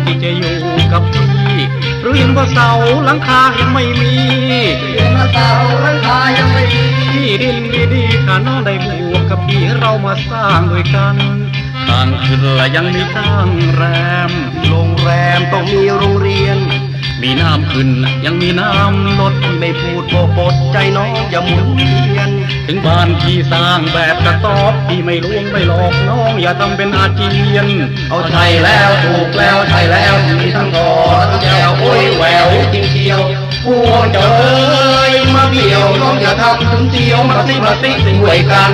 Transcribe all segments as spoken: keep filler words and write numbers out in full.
ที่จะอยู่กับพี่หรือเห็นว่าเสาหลังคายังไม่มีเห็นว่าเสาหลังคายังไม่มีที่ดินดีๆถ้าน้องได้บวกกับพี่เรามาสร้างด้วยกันทางขึ้นและยังมีตั้งแรมโรงแรมต้องมีโรงเรียนมีน้ำขึ้นยังมีน้ำลดไม่พูดโบปดใจน้องอย่าหมุนเวียนถึงบ้านที่สร้างแบบกระต๊อบที่ไม่ลวงไม่หลอกน้องอย่าทำเป็นอาเจียนเอาใช่แล้วถูกแล้วใช่แล้วมีทั้งกอทั้งแก้วโอ้ยแหววจริงเชียวพวกเจ้าเอ้ยมาเบี่ยวน้องอย่าทำถึงเสียวมาสิมาสิช่วยกัน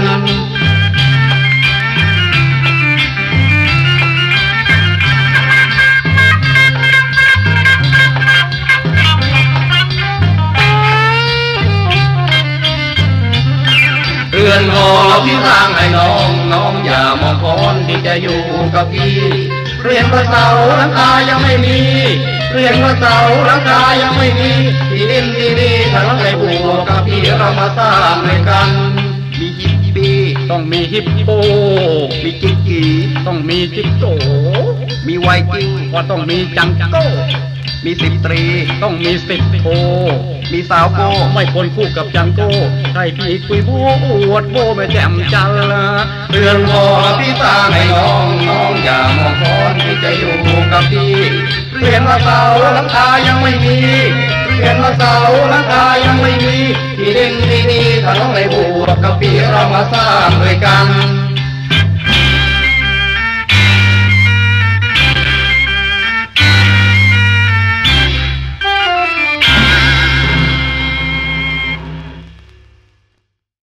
เรือนหอที่สร้างให้น้องน้องอย่ามองคนที่จะอยู่กับพี่เรียนว่าเสาหลังคายังไม่มีเรียนว่าเสาหลังคายังไม่มีที่ดินดีๆถ้าเราได้บวกกับพี่เรามาสร้างด้วยกันมีฮิปปี้ต้องมีฮิปโปมีกิ๊กกีต้องมีจิ๊กโจมีไวกิ้งว่าต้องมีจังโก้มีสิบตรีต้องมีสิบโทมีสาวโก้ไม่ควรคู่กับจังโก้ใครพี่คุยโบอวดโบไม่แจ่มจันละเรือนหอที่สร้างให้น้องน้องอย่ามองคนที่จะอยู่กับพี่เรียนว่าเสาหลังคายังไม่มีเรียนว่าเสาหลังคายังไม่มีที่ดินดีๆถ้าน้องได้บวกกับพี่เรามาสร้างด้วยกัน